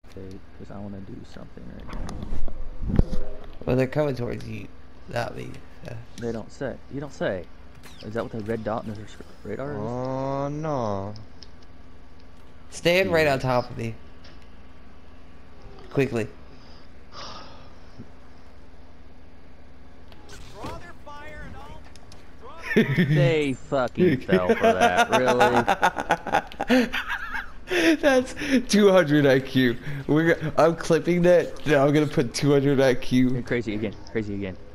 because I want to do something right now. Well, they're coming towards you, not me. They don't say. You don't say. Is that what the red dot in the radar is? Oh no. Stand right on top of me. Quickly. They fucking fell for that, really? That's 200 IQ. I'm clipping that. Now I'm gonna put 200 IQ. Crazy again. Crazy again.